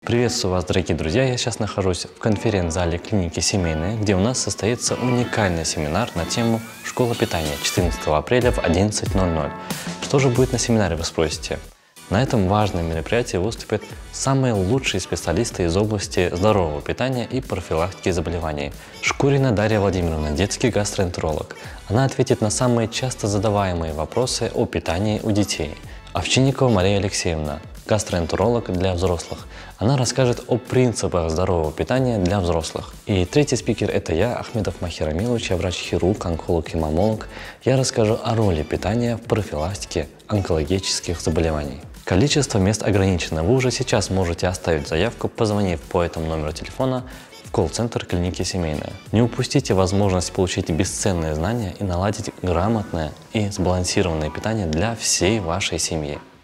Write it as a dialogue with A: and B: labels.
A: Приветствую вас, дорогие друзья! Я сейчас нахожусь в конференц-зале клиники «Семейная», где у нас состоится уникальный семинар на тему «Школа питания» 14 апреля в 11:00. Что же будет на семинаре, вы спросите? На этом важном мероприятии выступят самые лучшие специалисты из области здорового питания и профилактики заболеваний. Шкурина Дарья Владимировна, детский гастроэнтеролог. Она ответит на самые часто задаваемые вопросы о питании у детей. Овчинникова Мария Алексеевна, гастроэнтеролог для взрослых. Она расскажет о принципах здорового питания для взрослых. И третий спикер – это я, Ахмедов Махир Амилович, я врач-хирург, онколог и мамолог. Я расскажу о роли питания в профилактике онкологических заболеваний. Количество мест ограничено. Вы уже сейчас можете оставить заявку, позвонив по этому номеру телефона в колл-центр клиники «Семейная». Не упустите возможность получить бесценные знания и наладить грамотное и сбалансированное питание для всей вашей семьи.